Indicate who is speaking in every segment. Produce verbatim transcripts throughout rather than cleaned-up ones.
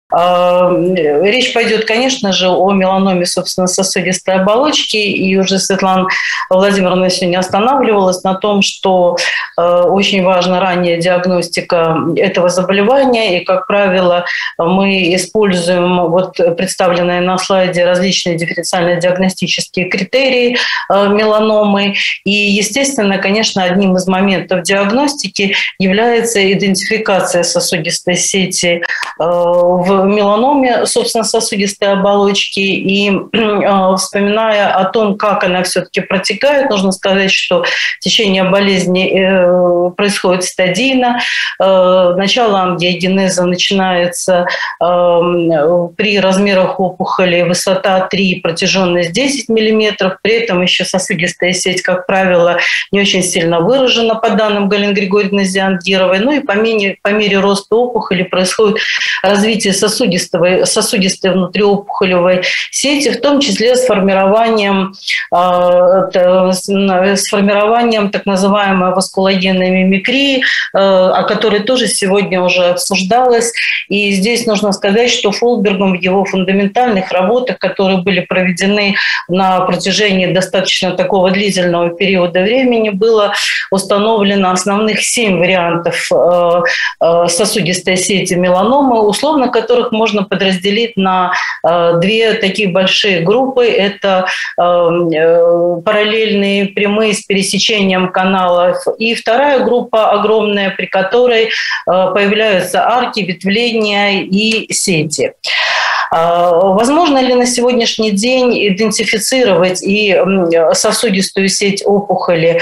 Speaker 1: Речь пойдет, конечно же, о меланоме, собственно, сосудистой оболочки. И уже Светлана Владимировна сегодня останавливалась на том, что очень важна ранняя диагностика этого заболевания. И, как правило, мы используем вот представленные на слайде различные дифференциальные диагностические критерии меланомы. И, естественно, конечно, одним из моментов диагностики является идентификация сосудистой сети в меланоме, собственно, сосудистой оболочки. И э, вспоминая о том, как она все-таки протекает, нужно сказать, что течение болезни э, происходит стадийно. Э, начало ангиогенеза начинается э, при размерах опухоли высота три, протяженность десять миллиметров. При этом еще сосудистая сеть, как правило, не очень сильно выражена, по данным Галины Григорьевны Зиангировой. Ну и по мере, по мере роста опухоли происходит развитие сосудистой, сосудистой внутриопухолевой сети, в том числе с формированием, э, с формированием так называемой васкулогенной мимикрии, э, о которой тоже сегодня уже обсуждалось. И здесь нужно сказать, что Фолбергом в его фундаментальных работах, которые были проведены на протяжении достаточно такого длительного периода времени, было установлено основных семь вариантов э, э, сосудистой сети меланомы, условно которых можно подразделить на э, две такие большие группы. Это э, э, параллельные прямые с пересечением каналов. И вторая группа огромная, при которой э, появляются арки, ветвления и сети. Возможно ли на сегодняшний день идентифицировать и сосудистую сеть опухоли?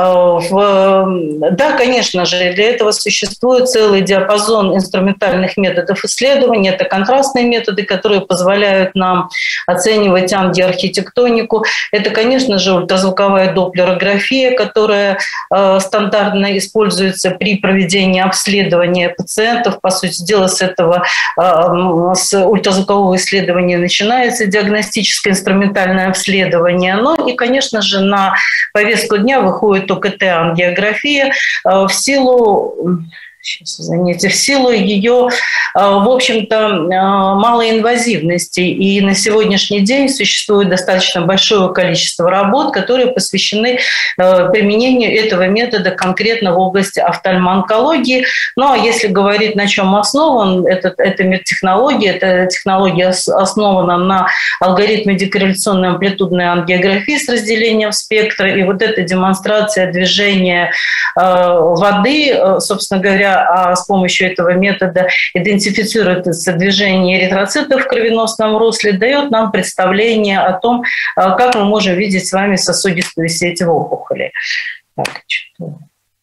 Speaker 1: Да, конечно же, для этого существует целый диапазон инструментальных методов исследования. Это контрастные методы, которые позволяют нам оценивать ангиоархитектонику. Это, конечно же, ультразвуковая доплерография, которая стандартно используется при проведении обследования пациентов. По сути дела, с этого, с ультразвукового исследования начинается диагностическое инструментальное обследование. Ну и, конечно же, на повестку дня выходит ОКТ-ангиография в силу... Сейчас, извините, в силу ее, в общем-то, малоинвазивности. И на сегодняшний день существует достаточно большое количество работ, которые посвящены применению этого метода конкретно в области офтальмоонкологии. Ну а если говорить, на чем основан этот, эта медтехнология, эта технология основана на алгоритме декорреляционной амплитудной ангиографии с разделением спектра. И вот эта демонстрация движения воды, собственно говоря, а с помощью этого метода идентифицируется движение эритроцитов в кровеносном русле, дает нам представление о том, как мы можем видеть с вами сосудистую сеть в опухоли. Так, что-то...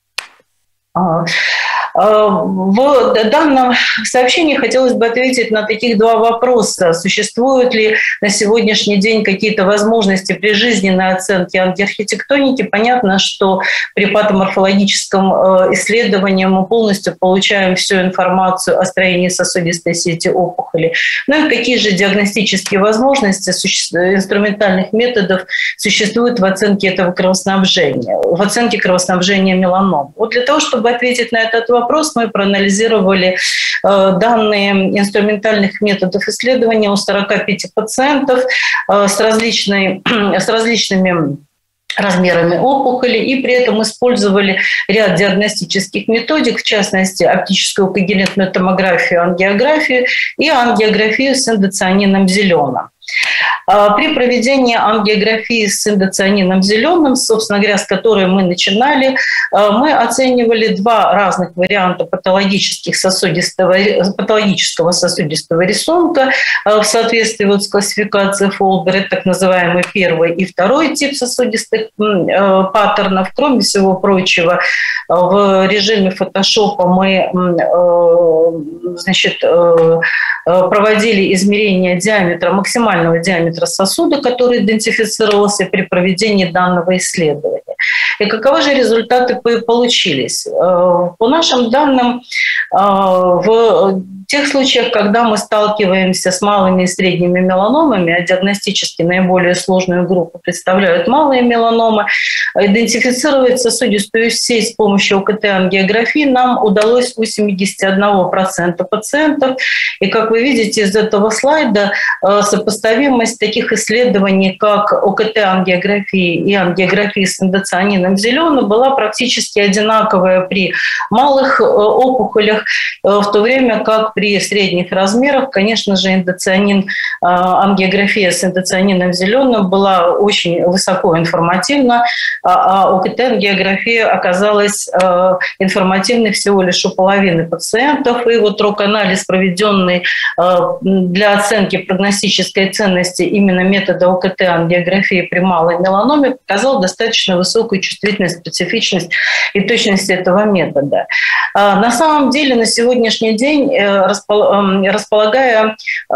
Speaker 1: В данном сообщении хотелось бы ответить на таких два вопроса. Существуют ли на сегодняшний день какие-то возможности при жизненной оценке ангиоархитектоники? Понятно, что при патоморфологическом исследовании мы полностью получаем всю информацию о строении сосудистой сети опухоли. Ну и какие же диагностические возможности инструментальных методов существуют в оценке этого кровоснабжения, в оценке кровоснабжения меланом? Вот для того, чтобы ответить на этот вопрос, мы проанализировали э, данные инструментальных методов исследования у сорока пяти пациентов э, с, различной, с различными размерами опухоли, и при этом использовали ряд диагностических методик, в частности, оптическую когерентную томографию, ангиографию и ангиографию с индоцианином зеленым. При проведении ангиографии с индоцианином зеленым, собственно говоря, с которой мы начинали, мы оценивали два разных варианта патологических сосудистого, патологического сосудистого рисунка в соответствии вот с классификацией Фолбер, так называемый первый и второй тип сосудистых паттернов. Кроме всего прочего, в режиме фотошопа мы, значит, проводили измерение диаметра, максимального диаметра сосуда, который идентифицировался при проведении данного исследования. И каковы же результаты получились? По нашим данным, в тех случаях, когда мы сталкиваемся с малыми и средними меланомами, а диагностически наиболее сложную группу представляют малые меланомы, идентифицировать сосудистую сеть с помощью ОКТ-ангиографии нам удалось у семидесяти одного процента пациентов. И, как вы видите из этого слайда, сопоставимость таких исследований, как ОКТ-ангиографии и ангиографии с индоцианином зеленым, была практически одинаковая при малых опухолях, в то время как при средних размерах, конечно же, индоцианин, ангиография с индоцианином зеленым была очень высоко информативна, а ОКТ-ангиография оказалась информативной всего лишь у половины пациентов. И вот рок-анализ, проведенный для оценки прогностической ценности именно метода ОКТ-ангиографии при малой меланоме, показал достаточно высокую чувствительность, специфичность и точность этого метода. На самом деле на сегодняшний день, располагая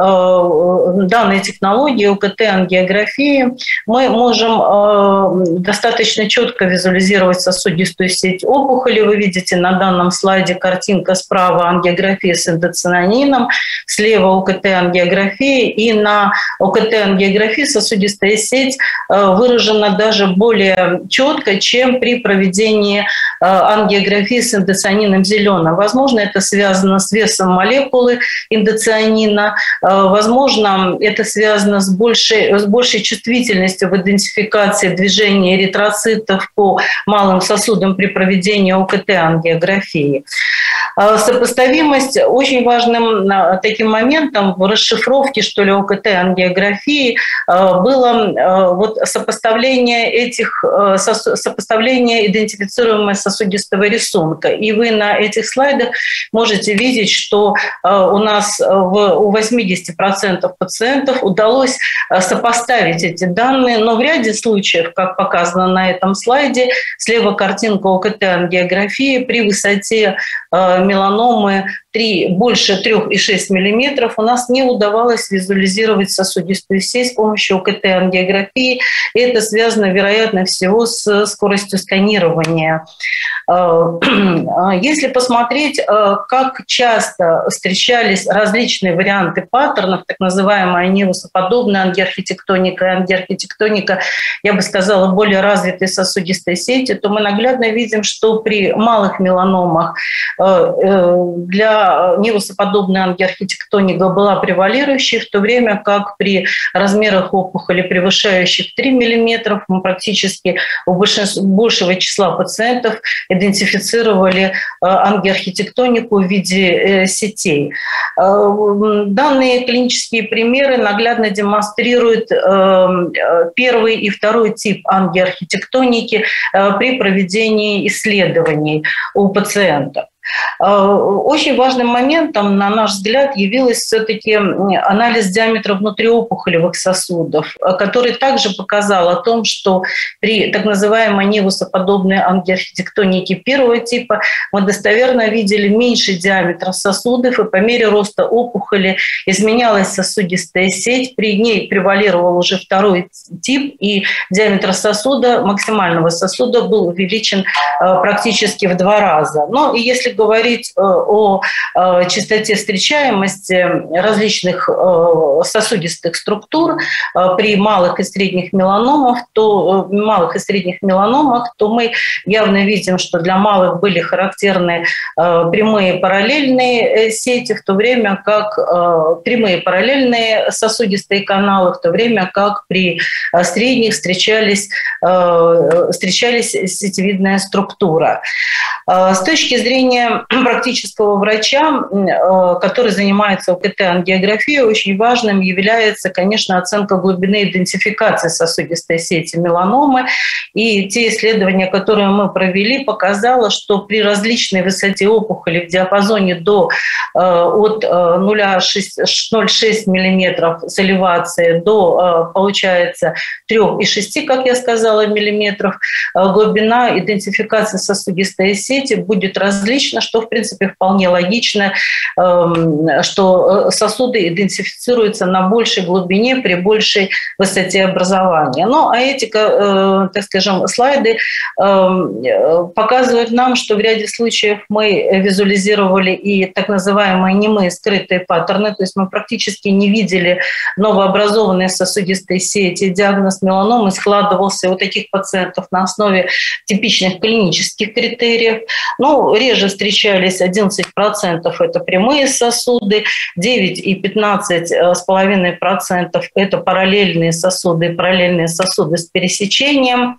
Speaker 1: данной технологией ОКТ-ангиографии, мы можем достаточно четко визуализировать сосудистую сеть опухоли. Вы видите на данном слайде картинка: справа ангиография с индоцианином, слева ОКТ-ангиография, и на ОКТ-ангиографии сосудистая сеть выражена даже более четко, чем при проведении ангиографии с индоцианином зеленым. Возможно, это связано с весом молекулы индоцианина, возможно, это связано с большей, с большей чувствительностью в идентификации движения эритроцитов по малым сосудам при проведении ОКТ-ангиографии. Сопоставимость очень важным таким моментом в расшифровке, что ли, ОКТ-ангиографии было вот сопоставление этих, сопоставление идентифицируемого сосудистого рисунка. И вы на этих слайдах можете видеть, что у нас в, у восьмидесяти процентов пациентов удалось сопоставить эти данные, но в ряде случаев, как показано на этом слайде, слева картинка ОКТ-ангиографии при высоте меланомы три, больше трёх и шести десятых миллиметров у нас не удавалось визуализировать сосудистую сеть с помощью ОКТ-ангиографии. И это связано, вероятно всего, с скоростью сканирования. Если посмотреть, как часто встречались различные варианты паттернов, так называемая невусоподобная ангиорхитектоника и ангиорхитектоника, я бы сказала, более развитой сосудистой сети, то мы наглядно видим, что при малых меланомах для невусоподобная ангиорхитектоника была превалирующей, в то время как при размерах опухоли, превышающих три миллиметра, мы практически у большего числа пациентов идентифицировали ангиорхитектонику в виде сетей. Данные клинические примеры наглядно демонстрируют первый и второй тип ангиорхитектоники при проведении исследований у пациентов. Очень важным моментом, на наш взгляд, явился все-таки анализ диаметра внутриопухолевых сосудов, который также показал о том, что при так называемой невусоподобной ангиорхитектонике первого типа мы достоверно видели меньший диаметр сосудов, и по мере роста опухоли изменялась сосудистая сеть, при ней превалировал уже второй тип, и диаметр сосуда, максимального сосуда, был увеличен практически в два раза. Но и если говорить о частоте встречаемости различных сосудистых структур при малых и средних меланомах, то, малых и средних меланомах, то мы явно видим, что для малых были характерны прямые параллельные сети, в то время как прямые параллельные сосудистые каналы, в то время как при средних встречались, встречались сетевидная структура. С точки зрения практического врача, который занимается ОКТ-ангиографией, очень важным является, конечно, оценка глубины идентификации сосудистой сети меланомы. И те исследования, которые мы провели, показало, что при различной высоте опухоли в диапазоне до, от ноль целых шесть десятых миллиметров с элевацией до, получается, трёх и шести, как я сказала, миллиметров, глубина идентификации сосудистой сети будет различна клинично, что, в принципе, вполне логично, что сосуды идентифицируются на большей глубине при большей высоте образования. Ну, а эти, так скажем, слайды показывают нам, что в ряде случаев мы визуализировали и так называемые немые скрытые паттерны, то есть мы практически не видели новообразованные сосудистые сети. Диагноз меланомы складывался у таких пациентов на основе типичных клинических критериев. Ну, реже встречались одиннадцать процентов это прямые сосуды, девять и пятнадцать с половиной процентов это параллельные сосуды, параллельные сосуды с пересечением.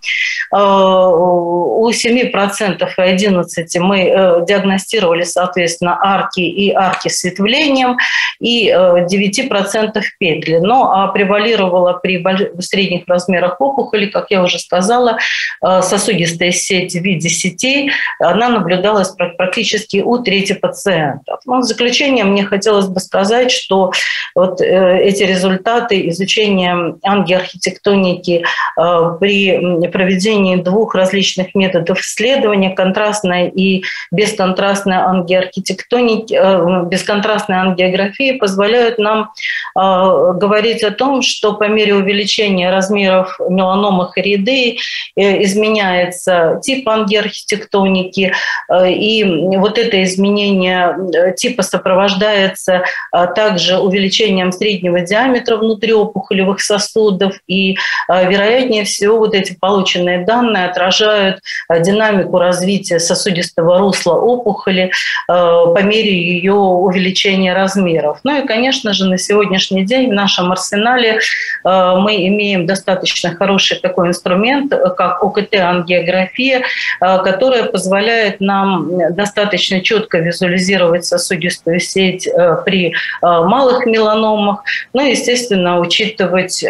Speaker 1: У семи процентов и одиннадцати процентов мы диагностировали, соответственно, арки и арки с ветвлением, и девять процентов петли. Ну, а превалировала при средних размерах опухоли, как я уже сказала, сосудистая сеть в виде сетей, она наблюдалась практически у трети пациентов. Ну, в заключение мне хотелось бы сказать, что вот эти результаты изучения ангиоархитектоники при проведении двух различных методов исследования, контрастной и бесконтрастной ангиоархитектоники, бесконтрастной ангиографии, позволяют нам говорить о том, что по мере увеличения размеров меланомы хоридеи изменяется тип ангиоархитектоники, и вот это изменение типа сопровождается также увеличением среднего диаметра внутриопухолевых сосудов, и вероятнее всего вот эти полученные данные отражают динамику развития сосудистого русла опухоли по мере ее увеличения размеров. Ну и, конечно же, на сегодняшний день в нашем арсенале мы имеем достаточно хороший такой инструмент, как ОКТ-ангиография, которая позволяет нам достаточно четко визуализировать сосудистую сеть при малых меланомах, ну и, естественно, учитывать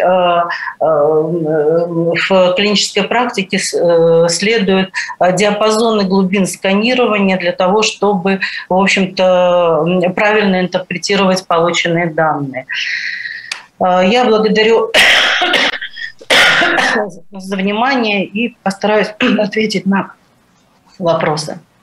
Speaker 1: в клинической практике следует диапазоны глубин сканирования для того, чтобы, в общем-то, правильно интерпретировать полученные данные. Я благодарю за внимание и постараюсь ответить на вопросы.